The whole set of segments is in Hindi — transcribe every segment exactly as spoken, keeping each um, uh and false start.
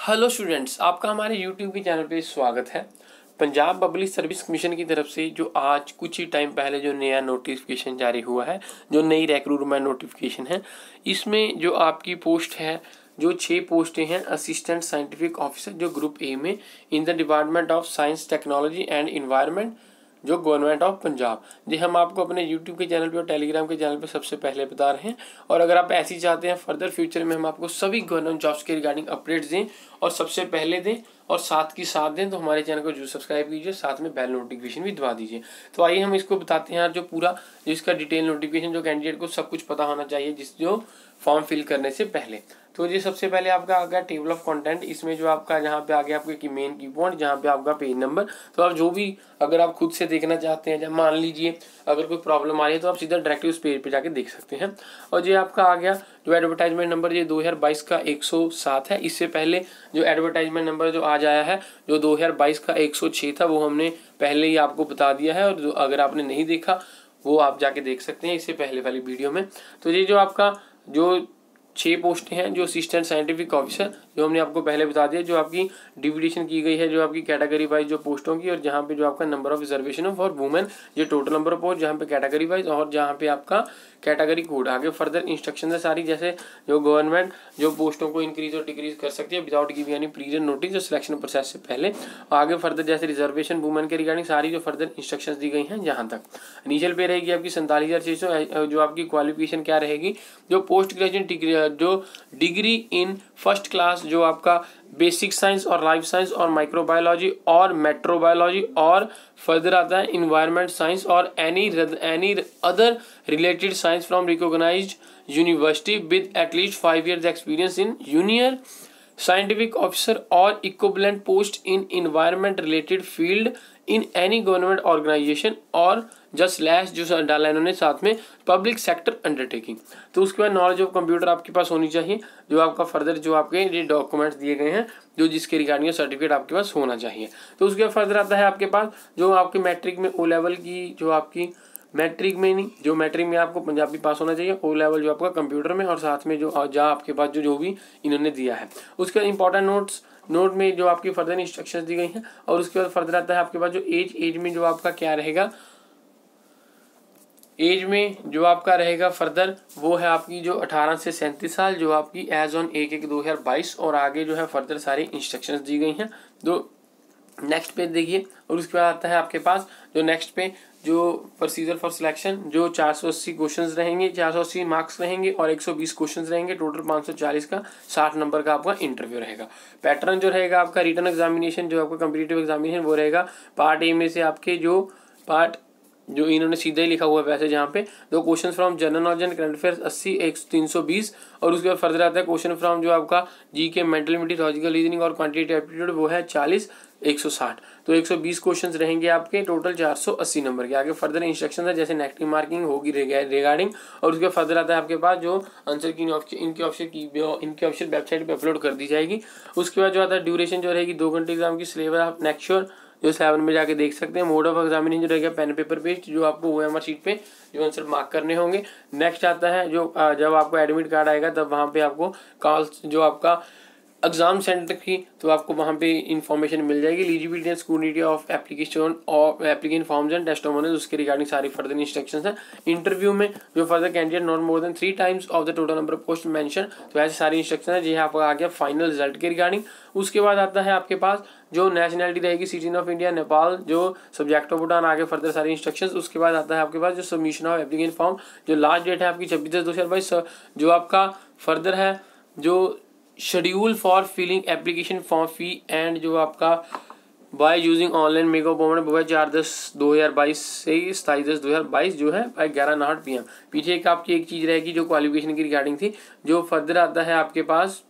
हेलो स्टूडेंट्स, आपका हमारे यूट्यूब के चैनल पे स्वागत है। पंजाब पब्लिक सर्विस कमीशन की तरफ से जो आज कुछ ही टाइम पहले जो नया नोटिफिकेशन जारी हुआ है, जो नई रिक्रूटमेंट नोटिफिकेशन है, इसमें जो आपकी पोस्ट है, जो छः पोस्टें हैं असिस्टेंट साइंटिफिक ऑफिसर जो ग्रुप ए में in the department of science technology and environment जो गवर्नमेंट ऑफ पंजाब, जी हम आपको अपने यूट्यूब के चैनल पे और टेलीग्राम के चैनल पे सबसे पहले बता रहे हैं। और अगर आप ऐसी चाहते हैं फर्दर फ्यूचर में हम आपको सभी गवर्नमेंट जॉब्स के रिगार्डिंग अपडेट्स दें और सबसे पहले दें और साथ की साथ दें, तो हमारे चैनल को जरूर सब्सक्राइब कीजिए, साथ में बेल नोटिफिकेशन भी दबा दीजिए। तो आइए हम इसको बताते हैं यार, जो पूरा जिसका डिटेल नोटिफिकेशन जो कैंडिडेट को सब कुछ पता होना चाहिए जिस जो फॉर्म फिल करने से पहले। तो ये सबसे पहले आपका आ गया टेबल ऑफ कंटेंट। इसमें जो आपका जहाँ पे आ गया आपके की मेन की पॉइंट, जहाँ पे आपका पेज नंबर, तो आप जो भी अगर आप खुद से देखना चाहते हैं, जब मान लीजिए अगर कोई प्रॉब्लम आ रही है तो आप सीधा डायरेक्टली उस पेज पे जाके देख सकते हैं। और ये आपका आ गया जो एडवर्टाइजमेंट नंबर, ये दो हज़ार बाईस का एक सौ सात है। इससे पहले जो एडवर्टाइजमेंट नंबर जो आज आया है जो दो हज़ार बाईस का एक सौ छह था, वो हमने पहले ही आपको बता दिया है। और जो अगर आपने नहीं देखा वो आप जाके देख सकते हैं इससे पहले वाली वीडियो में। तो ये जो आपका जो छः पोस्टें हैं जो असिस्टेंट साइंटिफिक ऑफिसर, जो हमने आपको पहले बता दिया, जो आपकी डिविडेशन की गई है जो आपकी कैटेगरी वाइज जो पोस्टों की, और जहाँ पे जो आपका number of reservation for women, ये टोटल नंबर ऑफ पोस्ट जहाँ पे कैटेगरी वाइज, और जहाँ पे आपका कैटेगरी कोड। आगे फर्दर इंस्ट्रक्शन है सारी, जैसे जो गवर्नमेंट जो पोस्टों को इंक्रीज और डिक्रीज कर सकती है without giving any previous notice, जो सिलेक्शन प्रोसेस से पहले। आगे फर्दर जैसे रिजर्वेशन वुमेन के रिगार्डिंग सारी जो फर्दर इंस्ट्रक्शंस दी गई हैं। जहाँ तक इनिशियल पे रहेगी आपकी सैंतालीस हज़ार छः सौ, जो आपकी क्वालिफिकेशन क्या रहेगी, जो पोस्ट ग्रेजुएट डिग्री, जो डिग्री इन फर्स्ट क्लास, जो आपका बेसिक साइंस और लाइफ साइंस और माइक्रोबायोलॉजी और मेट्रोबायोलॉजी, और फर्दर आता है इन्वायरमेंट साइंस और any any other related science from recognised university with at least five years experience in junior scientific officer और equivalent post in environment related field in any government organisation, और जस्ट लैश जो डाला इन्होंने साथ में पब्लिक सेक्टर अंडरटेकिंग। तो उसके बाद नॉलेज ऑफ कंप्यूटर आपके पास होनी चाहिए, जो आपका फर्दर जो आपके ये डॉक्यूमेंट्स दिए गए हैं जो जिसके रिगार्डिंग सर्टिफिकेट आपके पास होना चाहिए। तो उसके बाद फर्दर आता है आपके पास जो आपके मैट्रिक में ओ लेवल की, जो आपकी मैट्रिक में नहीं, जो मैट्रिक में आपको पंजाबी पास होना चाहिए, ओ लेवल जो आपका कंप्यूटर में, और साथ में जो जहाँ आपके पास जो जो भी इन्होंने दिया है। उसके बाद इंपॉर्टेंट नोट्स नोट में जो आपकी फर्दर इंस्ट्रक्शंस दी गई हैं। और उसके बाद फर्दर आता है आपके पास जो एज एज में जो आपका क्या रहेगा, एज में जो आपका रहेगा फर्दर वो है आपकी जो अठारह से सैंतीस साल, जो आपकी एज ऑन एक एक दो हज़ार बाईस। और आगे जो है फर्दर सारी इंस्ट्रक्शंस दी गई हैं। जो नेक्स्ट पेज देखिए, और उसके बाद आता है आपके पास जो नेक्स्ट पे जो प्रोसीजर फॉर सिलेक्शन, जो चार सौ अस्सी क्वेश्चंस रहेंगे, चार सौ अस्सी मार्क्स रहेंगे और एक सौ बीस क्वेश्चंस रहेंगे, टोटल पाँच सौ चालीस का साठ नंबर का आपका इंटरव्यू रहेगा। पैटर्न जो रहेगा आपका रिटन एग्जामिनेशन, जो आपका कम्पिटिटिव एग्जामिनेशन वो रहेगा पार्ट ए में से आपके जो पार्ट जो इन्होंने सीधा ही लिखा हुआ है वैसे, जहाँ पे दो question from general knowledge and current affairs अस्सी एक तीन सौ बीस, और उसके बाद फर्दर आता है क्वेश्चन फ्रॉम जो आपका G K mental ability logical reasoning और क्वांटिटेटिव एप्टीट्यूड, वो है चालीस एक सौ साठ। तो एक सौ बीस क्वेश्चंस रहेंगे आपके, टोटल चार सौ अस्सी नंबर के। आगे फर्दर इंस्ट्रक्शन है जैसे नेगेटिव मार्किंग होगी रिगार्डिंग। और उसके फर्दर आता है आपके पास जो आंसर की इनके ऑप्शन की इनके ऑप्शन वेबसाइट पे अपलोड कर दी जाएगी। उसके बाद जो आता है ड्यूरेशन जो रहेगी दो घंटे एग्जाम की, सिलेबस आप नेक्स्ट श्योर जो सेवन में जाके देख सकते हैं। मोड ऑफ एग्जामिनेशन जो रहेगा पेन पेपर बेस्ड, जो आपको ओएमआर शीट पे जो आंसर मार्क करने होंगे। नेक्स्ट आता है जो जब आपको एडमिट कार्ड आएगा तब वहाँ पे आपको कॉल जो आपका एग्जाम सेंटर की, तो आपको वहाँ पे इन्फॉर्मेशन मिल जाएगी। Eligibility and scrutiny of application और एप्लीकेशन फॉर्म्स एंड टेस्टिमोनियल्स, उसके रिगार्डिंग सारी फर्दर इंस्ट्रक्शंस हैं। इंटरव्यू में जो further candidate not more than three times of the total number of post mention, तो ऐसी सारी इंस्ट्रक्शन है। जी आपका आ गया फाइनल रिजल्ट के रिगार्डिंग। उसके बाद आता है आपके पास जो नेशनलिटी रहेगी सिटीजन ऑफ इंडिया, नेपाल, जो सब्जेक्ट ऑफ भूटान, आगे फर्दर सारी इंस्ट्रक्शंस। उसके बाद आता है आपके पास जो सबमिशन ऑफ एप्लीकेशन फॉर्म, जो लास्ट डेट है आपकी छब्बीस दस दो हज़ार बाईस। जो आपका फर्दर है जो schedule for filling application form fee and जो आपका by using online mega payment वो है चार दस दो हज़ार बाईस से सताईस दस दो हज़ार बाईस, जो है बाय ग्यारह नाहठ पी एम। पीछे एक आपकी एक चीज़ रहेगी जो क्वालिफिकेशन की रिगार्डिंग थी। जो फर्दर आता है आपके पास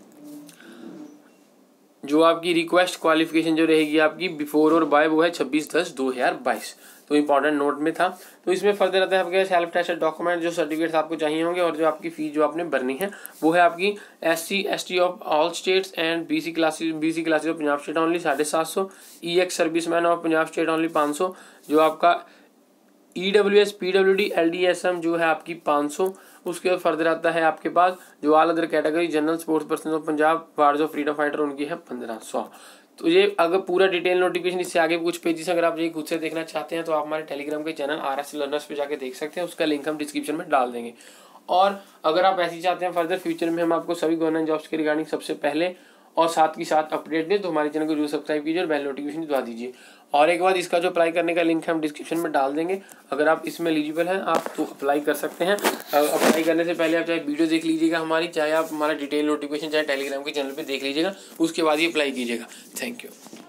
जो आपकी रिक्वेस्ट क्वालिफिकेशन जो रहेगी आपकी बिफोर और बाय, वो है छब्बीस दस दो हज़ार बाईस। तो इंपॉर्टेंट नोट में था। तो इसमें फर्दर आता है आपके सेल्फ टेस्टेड डॉक्यूमेंट, जो सर्टिफिकेट्स आपको चाहिए होंगे, और जो आपकी फीस जो आपने भरनी है वो है आपकी S C S T of all states and B C classes B C classes of Punjab state only साढ़े सात सौ, E X service man of Punjab state only पाँच सौ, जो आपका E W S P W D L D S M जो है आपकी पाँच सौ। उसके बाद फर्दर आता है आपके पास जो all other category general sports person of Punjab wards of freedom fighter उनकी है पंद्रह सौ। तो ये अगर पूरा डिटेल नोटिफिकेशन इससे आगे कुछ पेजेस अगर आप ये खुद से देखना चाहते हैं तो आप हमारे टेलीग्राम के चैनल आर एस लर्नर्स पे जाके देख सकते हैं, उसका लिंक हम डिस्क्रिप्शन में डाल देंगे। और अगर आप ऐसे ही चाहते हैं फर्दर फ्यूचर में हम आपको सभी गवर्नमेंट जॉब्स के रिगार्डिंग सबसे पहले और साथ ही साथ अपडेट दें तो हमारे चैनल को जरूर सब्सक्राइब कीजिए और बेल नोटिफिकेशन दबा दीजिए। और एक बार इसका जो अप्लाई करने का लिंक है हम डिस्क्रिप्शन में डाल देंगे, अगर आप इसमें एलिजिबल हैं आप तो अप्लाई कर सकते हैं। अप्लाई करने से पहले आप चाहे वीडियो देख लीजिएगा हमारी, चाहे आप हमारा डिटेल नोटिफिकेशन चाहे टेलीग्राम के चैनल पे देख लीजिएगा, उसके बाद ही अप्लाई कीजिएगा। Thank you.